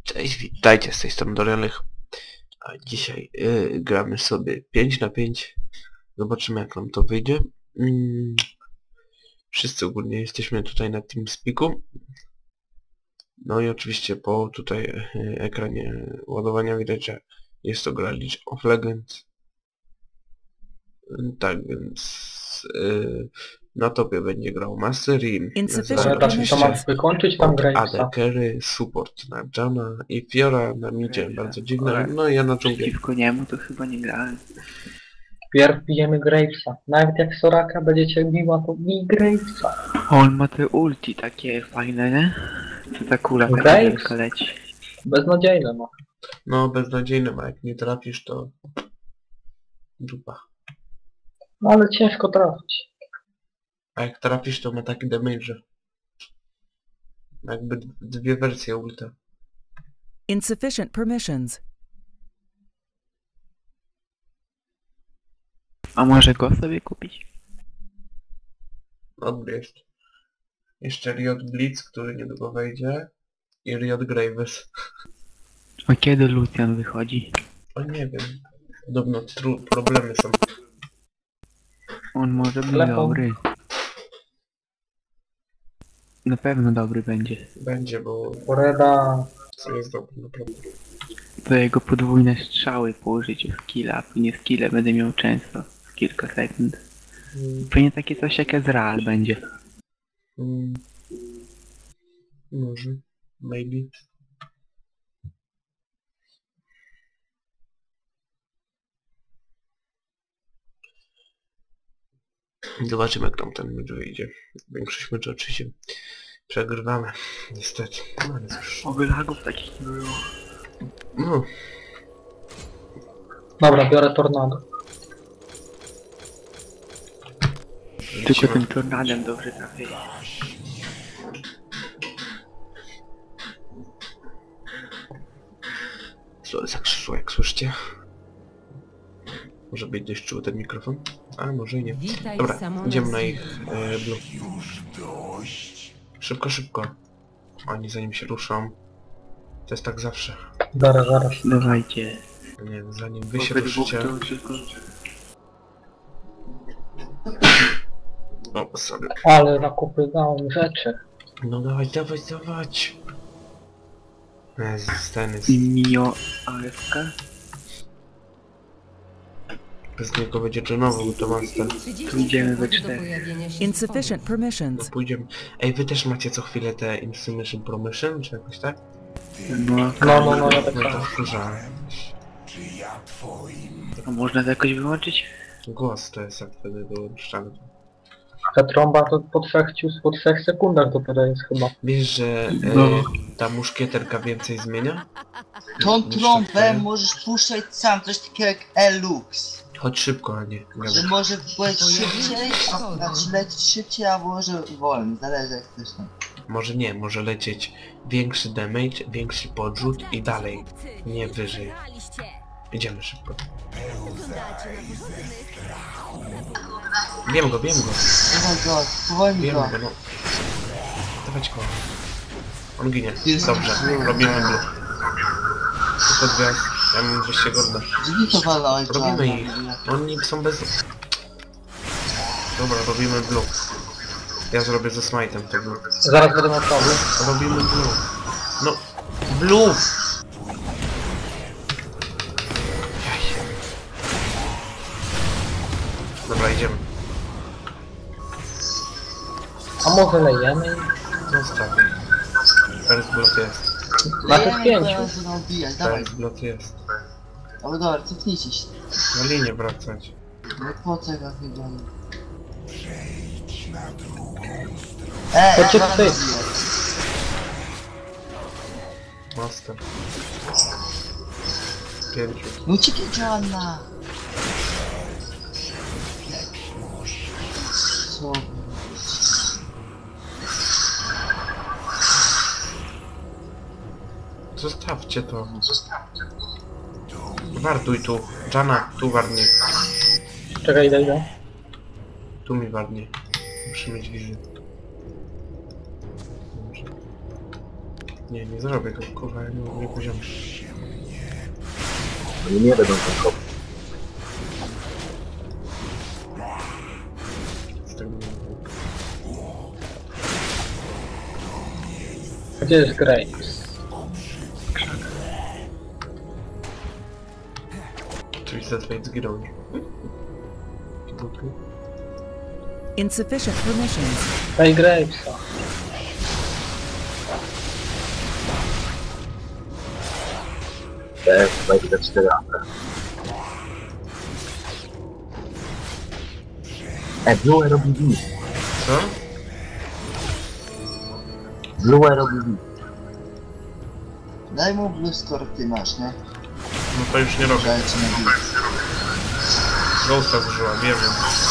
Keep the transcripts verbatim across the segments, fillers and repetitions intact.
Cześć, witajcie, z tej strony Dorianych. A dzisiaj yy, gramy sobie pięć na pięć. Zobaczymy, jak nam to wyjdzie. Mm. Wszyscy ogólnie jesteśmy tutaj na TeamSpeaku. No i oczywiście po tutaj yy, ekranie ładowania widać, że jest to gra League of Legends. Yy, tak więc yy, na topie będzie grał Master Yi. To mam wykończyć tam grę. A D Carry, support na Jana i Fiora na midzie, bardzo dziwne. No i ja na dżunglę. Przeciwko niemu to chyba nie grałem. Pierw bijemy Gravesa. Nawet jak Soraka będziecie biła, to bij Gravesa. On ma te ulti takie fajne, nie? To ta kula taka Graves? wielka leci. Beznadziejne no. No beznadziejne, a jak nie trafisz to... dupa. No ale ciężko trafić. A jak trafisz to ma taki damage, że... jakby dwie wersje ulta. Insufficient permissions. A może go sobie kupić? Dobry jest. Jeszcze Riot Blitz, który niedługo wejdzie. I Riot Graves. A kiedy Lucian wychodzi? O nie wiem. Podobno tru problemy są. On może być Lepą. dobry. Na pewno dobry będzie. Będzie, bo... Poreda. co jest dobry, naprawdę. To jego podwójne strzały po użyciu skilla, a później skille będę miał często. W kilka sekund. Mm, Pewnie takie coś jak Ezreal będzie. mm, może. Maybe. Zobaczymy, jak tam ten mecz wyjdzie. Większość meczu oczywiście przegrywamy, niestety. No ale cóż. Oby lagów takich nie było. No, Dobra, biorę tornado. Tylko tym tornadem dobrze trafię. co jest jak krzyżu, jak słyszycie? Może być dość czuły ten mikrofon? A może i nie. Witaj, Dobra, Samona idziemy na Sil. ich e, blue. Szybko, szybko. Oni zanim się ruszą. To jest tak zawsze. Zaraz, zaraz. Dawajcie. Nie wiem, zanim wy się Obydwu ruszycie... to tylko... O, sorry. Ale nakupy dałem rzeczy. No dawać, dawać, dawać. Jezus, ten jest... Mio A F K? Bez niego będzie dżonował, to master. Tu idziemy we Do cztery. pojawienia się Insufficient stworów. No permissions. pójdziemy. Ej, wy też macie co chwilę te Insubmission Promotion, czy jakoś tak? No, No, no, no, ja tak No to samo. wkurzałem. a można to jakoś wyłączyć? Głos to jest jak wtedy dołączamy. Ta trąba to po trzech, cius- po trzech sekundach dopiero jest chyba. Wiesz, że e, No. ta muszkieterka więcej zmienia? Tą Niż ta trąbę twoja? możesz puszczać sam, coś takiego jak Elux. Chodź szybko, a nie. Że Gadaj. może być Pojawienie szybciej, a szkody. znaczy lecieć szybciej, a może wolniej, zależy jak chcesz. No. Może nie, może lecieć większy damage, większy podrzut i dalej, nie wyżej. Idziemy szybko. Wiem go, wiem go. Oh go, powolni Wiem go. go, no. Dawać go. On ginie. Jest Dobrze, blue. robimy blue. Tylko dwie. Ja mam dwieście golda. Drzwi to walałeś, Robimy Joanna. ich. Oni są bez... Dobra, robimy blue. Ja zrobię ze smite'em to blue. Zaraz będę miał problem. Robimy blue. No, blue! Jaj. Dobra, idziemy. A może lejemy? Zostaw. First blood jest. Na tych Lejemy, pięciu. teraz będą bijać, dawaj. First blood jest. No dobra, cofnijcie się. Na linię wracać. No po co go wygląda? Ej, Chodźcie ja tutaj. was biję. Master. Pięciu. No uciekaj, Joanna! Co? Zostawcie to. Wartuj tu. Jana, tu warnie. Czekaj, idę, idę. Tu mi warnie. Muszę mieć wizję. Nie, nie zrobię go, kurwa, ja nie, nie poziom. Oni nie będą tam kopać. Z tego nie było. Gdzie jest Graves? Czyli zazwyczaj zginął. Buty. Insufficient permissions. Daj Gravesa. Te wejdę te cztery amka. E, Blue robi V. Co? Blue robi V. Daj mu blue score, ty masz, nie? No to już nie robię. Daj ci na blue. Ghosta zużyła, wiem, wiem.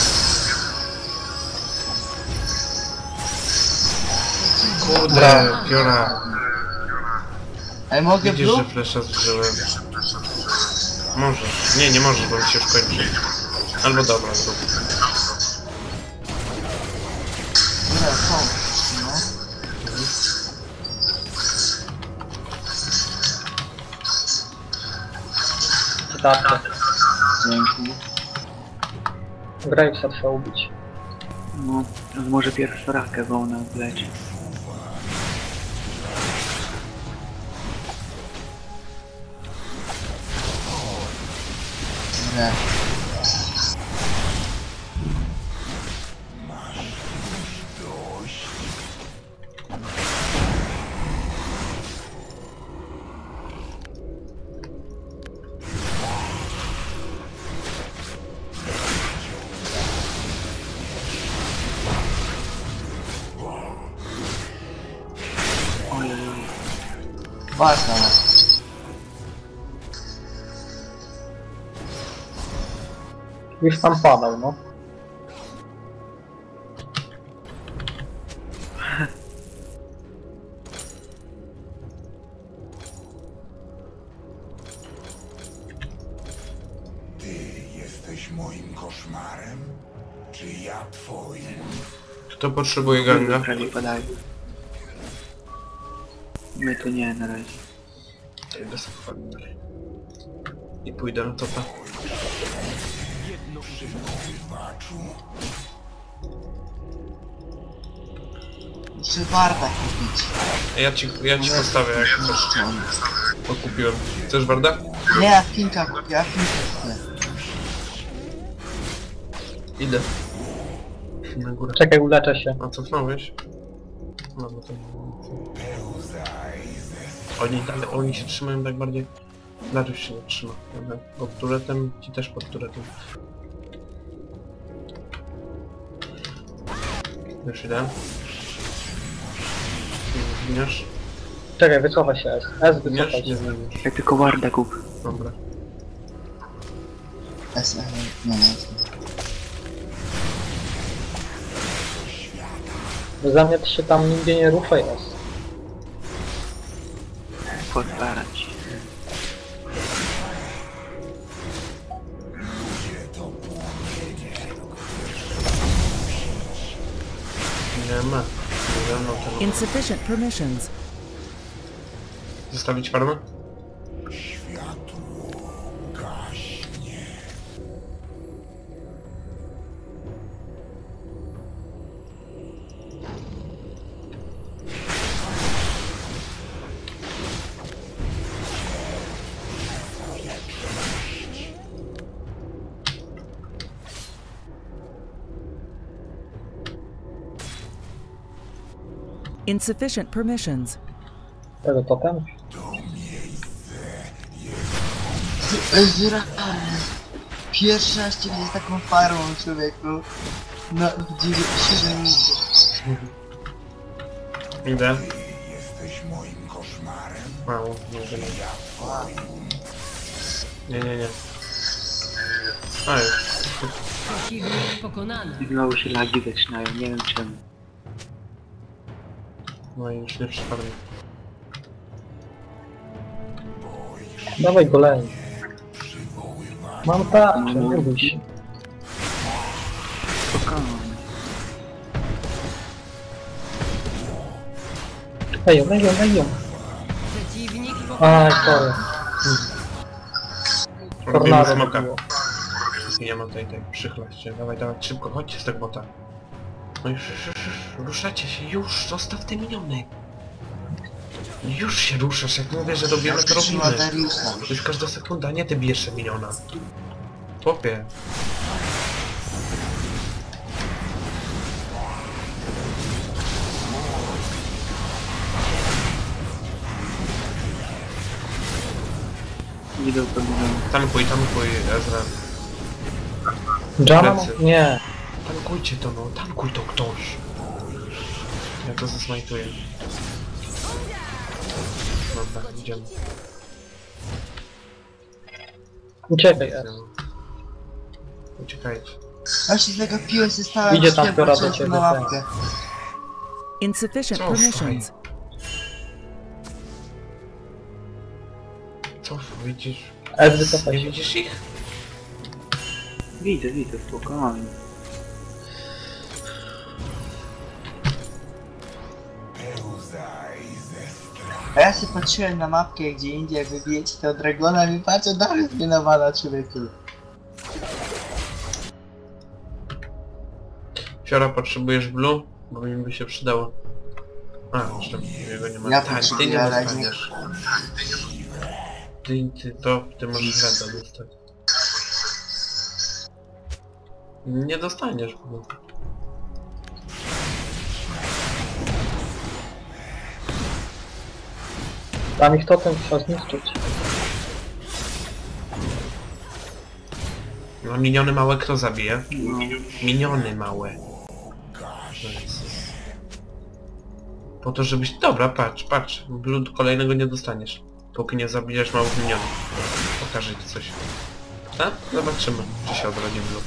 Kurde, piora. Ej, mogę Widzisz, blue? że flesza zużyłem. Możesz. Nie, nie możesz, bo mi się już kończy. Albo dobra, zrób. Dobra, są. No. Cytatkę. Dzięki. Gravesa trzeba ubić. No, to może pierwszą rakę, bo ona wleci. Dobra. Oj, oj, oj. Ważna. Już tam padał, no. Ty jesteś moim koszmarem? Czy ja twoim? Kto potrzebuje ganga? Prawie padają. My to nie na razie. Ja idę sobie padnę. I pójdę na topa. Wybaczu. Muszę Warda kupić. Ja ci, ja ci postawię, jak chcesz. Czemu? Bo kupiłem. Chcesz Warda? Nie, ja Finka kupię, ja Finka kupię. Idę. Na górę. Czekaj, uleczę się. A cofnąłeś? No bo to... Oni dalej, oni się trzymają tak bardziej... Dariusz się nie trzyma. Dobra. Pod turetem, ci też pod turetem. Już idę. Zginiesz? Czekaj, wycofa się S. S Zginiesz? wycofa Nie się. zginiesz. Ja tylko warda kup. Dobra. S, nie, nie, nie. Za mnie to się tam nigdzie nie ruszaj S. Postarać. Nie ma. Nie ma tego. Insufficient permissions. Zostawić farmę? Światło gaśnie. Insufficient permissions. Tego totem? Ezra! Pierwszy raz cię widzę taką farmą, człowieku. No, w siedem minut. Idę. Jesteś moim koszmarem? Mało, nie wiem. Nie, nie, nie. A już. Przeciwnik pokonany. I znowu się lagi zaczynają, nie wiem czemu. No i już nie przypadnie. Dawaj golej. Mam tarczę, nie bój się. Spokojnie. Ej, ją, ej, ją, ej, ją. Przeciwnik Aj, pokonany. sorry. Robimy Tornado smoka. było. Nie ma tej, tej, przychlać się. Dawaj, dawaj, szybko, chodźcie z tego bota. No już, już, już, już, ruszacie się, już, zostaw te miniony. Już się ruszasz, jak mówię, że robimy, to Trzyma robimy. Dariusza. To jest każda sekunda, nie ty bijesz się miniona. Chłopie. Idę po Tankuj, tankuj, Ezra. Jana? Plecy. Nie. Tankujcie to, no, tankuj to ktoś. Ja to zasmajtuję. Dobra, idziemy. Uciekaj, S. Uciekajcie. Właśnie zagapiłem się, stałem Idzie tam się, piora do patrzyłem ciebie, na tak. łapkę. Insufficient Cofaj. permissions. Co, widzisz? S Nie wycofaj się. widzisz ich? Widzę, widzę, spokojnie. Pełzaj ze strachu. A ja się patrzyłem na mapkę gdzie indziej, jak wybijecie tego dragona i patrzę, Dariusz mnie nawala, człowieku. Fiora, potrzebujesz blue? Bo mi by się przydało. A, jeszcze jego nie ma. Ja Tak, ty potrzebuję, nie ale dostaniesz. Ty, ty, to, ty możesz rada dostać. Nie dostaniesz, bo... Tam ich totem trzeba zniszczyć. No miniony małe kto zabije? No, Miniony małe. Jezus. Po to, żebyś... Dobra, patrz, patrz. Blue kolejnego nie dostaniesz. Póki nie zabijesz małych minionów. Pokażę ci coś. Tak? Zobaczymy, czy się odrodzi Blue.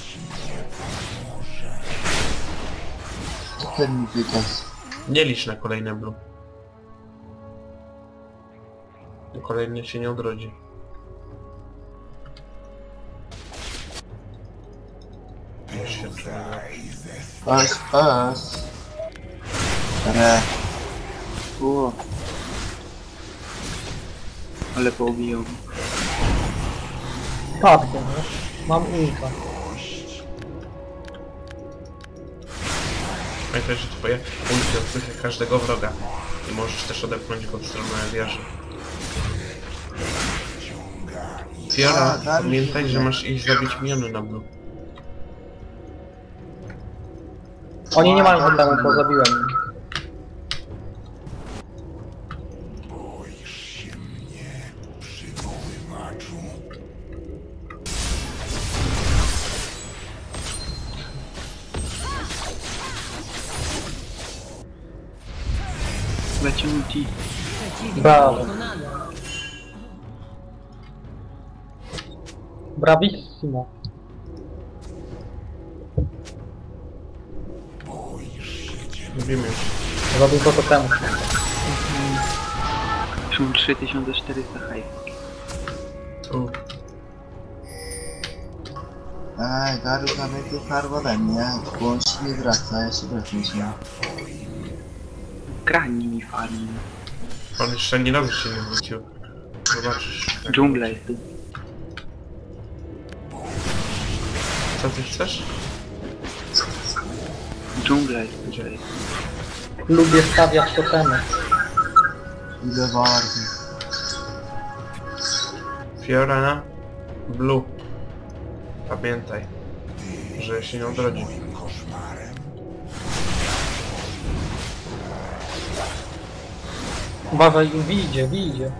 Co ten mi wygadł? Nie licz na kolejne blue. Kolejny się nie odrodzi. Już się czuję. Pas, pas. Re. o. Ale poobijał. Spadkiem, no. Mam ulta. Pamiętaj, że twoje ulti odpycha każdego wroga. I możesz też odepchnąć go w stronę wieży. Fiora, pamiętaj, że masz iść zabić miniony na blue. Oni nie mają totemu, bo zabiłem ich. Boisz się mnie, przywoływaczu. Leci ulti. Przeciwnik Brawo. pokonany. Bravissimo. Lubimy już. Zabił to totemu. Są trzy tysiące czterysta hajs. Tu. Ej, Dariusz ma najpierw farm ode mnie, bo on się nie wraca, ja się wracam się. Grani mi farmi. On jeszcze ani razu się nie wrócił. Zobaczysz. jak- Dżungla jest tu. Co ty chcesz? Dżungla jest tutaj. Lubię stawiać totemy. Ile warty. Fiora, blue. Pamiętaj, że się nie odrodzi. Moim koszmarem. Uważaj, wyjdzie, wyjdzie.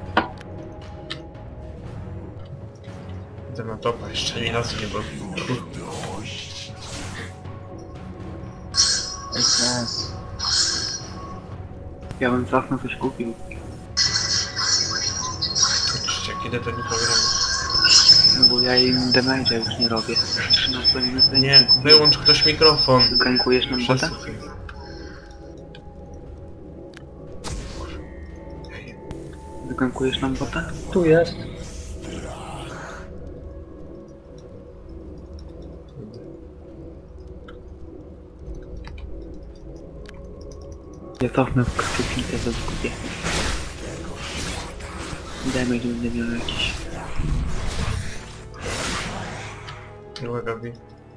Idę na topa, jeszcze ani razu nie był. Dość. S S. Ja bym zasnął coś kupił. Oczywiście, kiedy to nie programy. No bo ja im damage'a już nie robię. trzynaście minut Nie, wyłącz ktoś mikrofon. Gankujesz nam bota? Przesłuchaj. Gankujesz nam bota? Tu jest. Ja cofnę w krzypnicę, to zgubię. damage będę miał jakiś. Uwaga, Wi.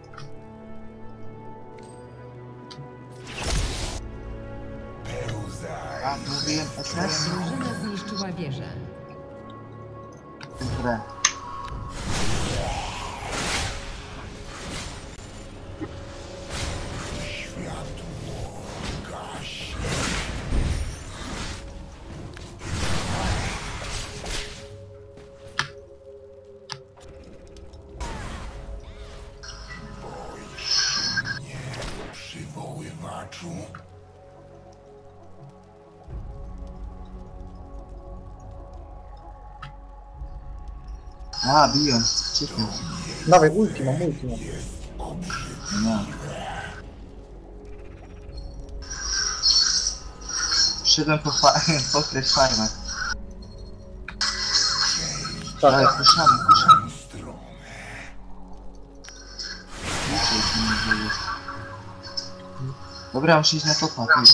A, mówiłem S S? Drużyna zniszczyła wieżę. Grę. Przywoływaczu. A, biją. Ciekawe. Dawaj, ulti mam, ulti mam. Nie. Przyszedłem po, fa pokryć farmę. Ale Tak, puszczamy, puszczamy. Dobra, muszę iść na topa, ty.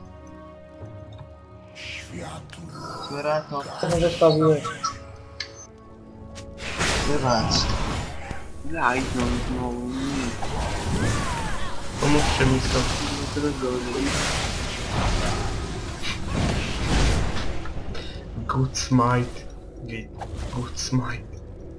Która to... to może stawiłeś. Wybacz. Light, no znowu, nie. Pomóżcie mi stąd. No to gorzej. Good smite. Git. Good smite.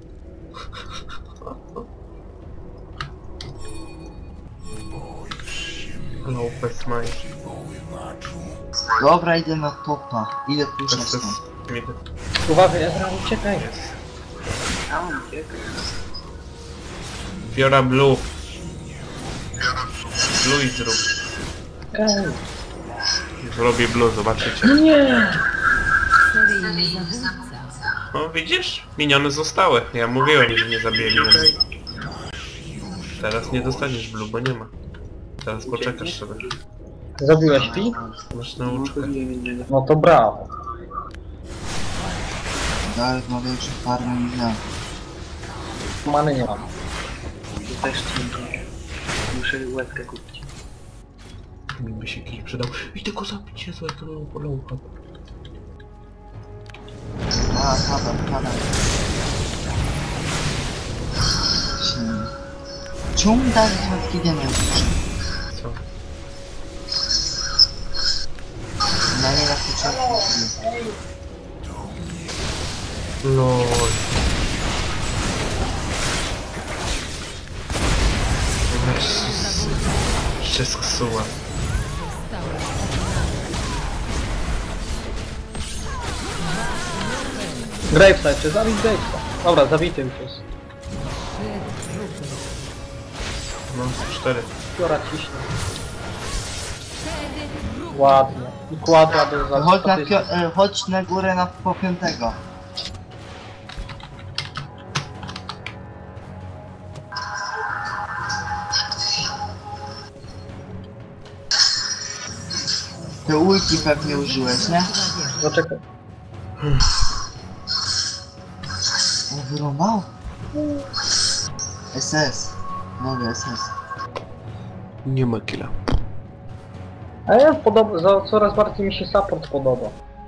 Lope smite. Dobra, idę na topa. Idę puszczać To tam. jest... mi to- Uważaj, Ezra, uciekaj. jest. Tam uciekaj. Fiora Blue. Blue i zrób. Ej, Zrobię Blue, zobaczycie. nie! Seryjny zabójca. No widzisz? Miniony zostały. Ja mówiłem, że nie zabiję miniony. Teraz nie dostaniesz Blue, bo nie ma. Teraz poczekasz sobie. Zabiłeś pi? Masz No nauczkę. to wiem innego. No to brawo. Dalej ma większe farmy niż ja. Many nie mam. To też nie. Muszę łezkę kupić. Mi by się kill przydał. I tylko zabić się złego lołka. A, pada, pada. Czemu mi dali taki damage? Co? Na nie na początku. LOL. Wszystko suła. Graveside, czy zabić Gravesa? Dobra, zabity już jest. No, cztery. Fiora ciśnie. Ładnie. I kwadra do za Chodź na, statystyki. pio- e, chodź na górę na po piątego. Te ulti pewnie użyłeś, nie? Zaczekaj. O, wyrąbał? S S. Nowy S S. Nie ma killa. A ja podoba, za, coraz bardziej mi się support podoba.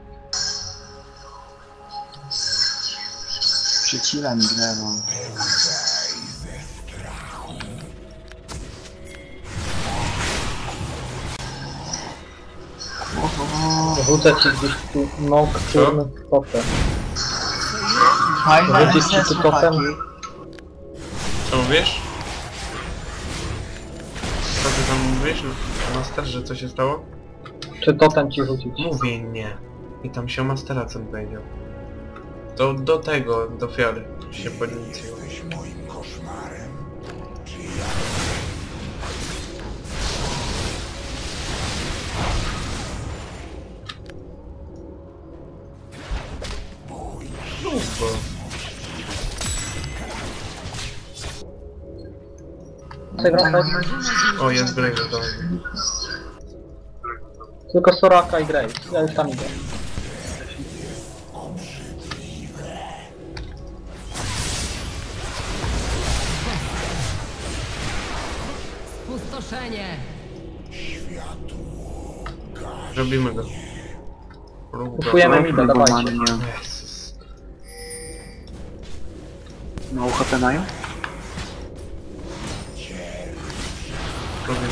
Przycila mi grę, bo... Oho, Rzucę ci gdzieś tu nocturny totem. fajna Powiedzieć S ci S, tu chłopaki. totem? Co mówisz? Co ty tam mówisz? No, Master, że co się stało? Czy totem ci rzucić? Mówię nie. I tam się Mastera co powiedział. To do tego, do Fiory się podnieciło. Jesteś moim koszmarem. Czy ja Bo... O, jest Brave, to Tylko Soraka i Graves. Ja już tam idę. Pustoszenie. robimy go. Rób go. Puszujemy mida, Bo dawajcie. many nie mam. Jezus. Mało H P mają? Powiem.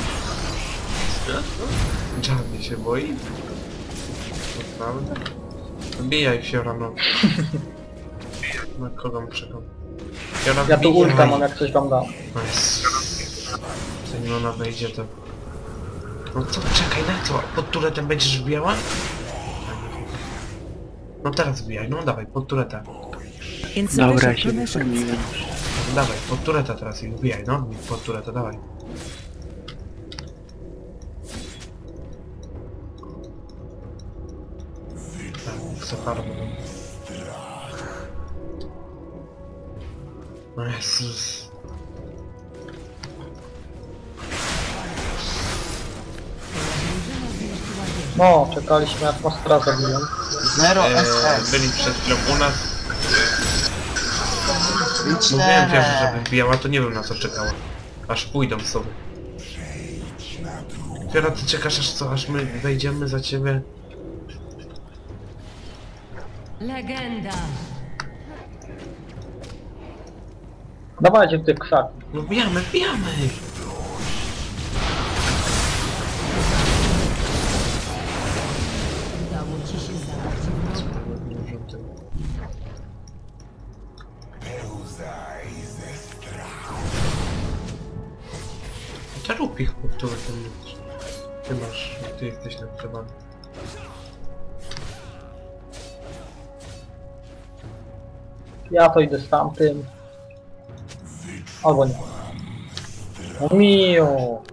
Czarny się boi? Naprawdę? Bijaj się rano. Na kogo czekam? Fiora, Ja tu wbijaj. ulta mam, jak coś wam dam. Zanim ona wejdzie to... No co, czekaj, na co? Pod turetem będziesz wbijała? No teraz wbijaj, no dawaj, pod turetę. Dobra, Insufficient się permissions. wypełniłem. No, dawaj, pod turetę teraz i wbijaj, no, pod turetę, dawaj. Tak, co parę będą. No Jezus. No, czekaliśmy jak Mastera zabiją. Zero Eee, S S. byli przed chwilą u nas. I Mówiłem cztery. pierwszy, żeby wbijała, to nie wiem na co czekała. Aż pójdą sobie. Fiora, ty czekasz aż co, aż my wejdziemy za ciebie? Legenda. Dawajcie w tych krzak. No wbijamy, wbijamy! Udało ci się zabić wroga. Czarów ich powtórzę ten miecz. Ty masz, ty jesteś nakrywany. Ja to idę z tamtym. Albo nie. O mio.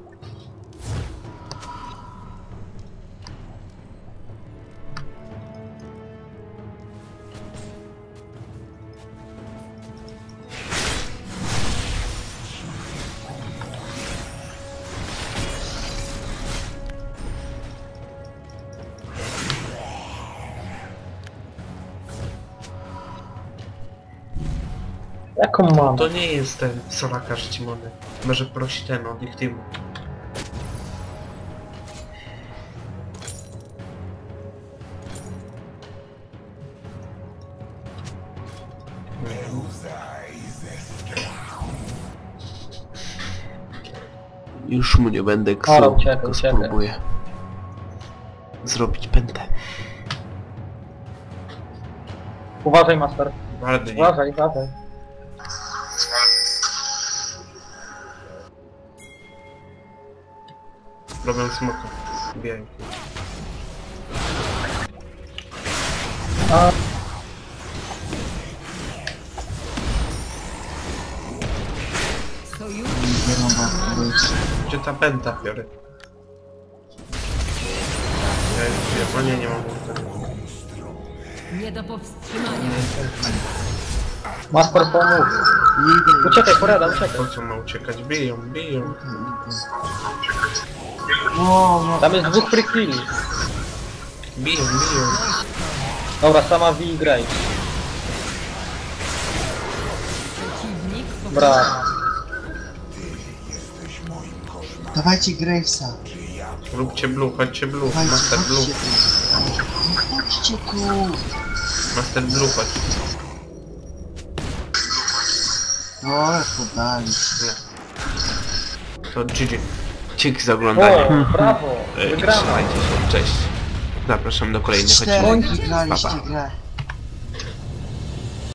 Jaką mam? To nie jest ten Soraka Żcimony. Może prosi ten od ich teamu. Już mu nie będę Dobra, ksuł, uciekaj, tylko uciekaj. spróbuję zrobić pętę. Uważaj, Master. Bardzo nie. Uważaj, uważaj. Robią smoka. Bijaj. A, Sojusz Gdzie ta pęta, Fiory? Ja już wiem, o nie, nie mam tego. nie do powstrzymania. Master pomógł. Idę, Uciekaj, porada, uciekaj. Po co ma uciekać? Biją, biją. O, no. Tam jest dwóch free killi. Biją, biją. Dobra, sama V i Grey. Przeciwnik Brawo. Dawajcie Gravesa. Róbcie blue, chodźcie blue. Dawajcie, Master blue. chodźcie tu. Chodźcie tu. Master blue, chodź. O, podali. Nie. To G G. Dzięki za oglądanie. O, brawo. E, i Wygramy. trzymajcie się. Cześć. Zapraszam do kolejnych Cztery odcinków. wygraliście Pa, pa. grę.